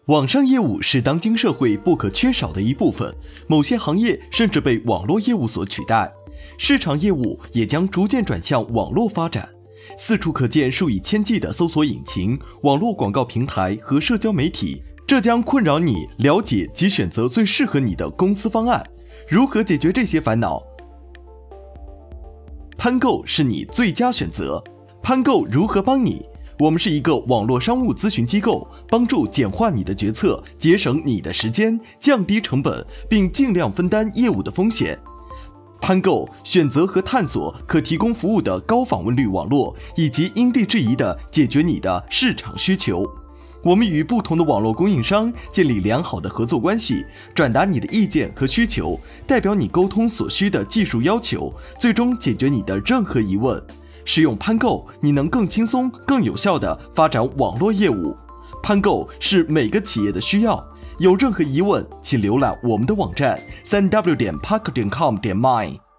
网上业务是当今社会不可缺少的一部分，某些行业甚至被网络业务所取代，市场业务也将逐渐转向网络发展。四处可见数以千计的搜索引擎、网络广告平台和社交媒体，这将困扰你了解及选择最适合你的公司方案。如何解决这些烦恼？PAKO是你最佳选择。PAKO如何帮你？我们是一个网络商务咨询机构，帮助简化你的决策，节省你的时间，降低成本，并尽量分担业务的风险。PAKO选择和探索可提供服务的高访问率网络，以及因地制宜地解决你的市场需求。我们与不同的网络供应商建立良好的合作关系，转达你的意见和需求，代表你沟通所需的技术要求，最终解决你的任何疑问。使用PAKO，你能更轻松、更有效地发展网络业务。PAKO是每个企业的需要。有任何疑问，请浏览我们的网站3w.pako.com.my。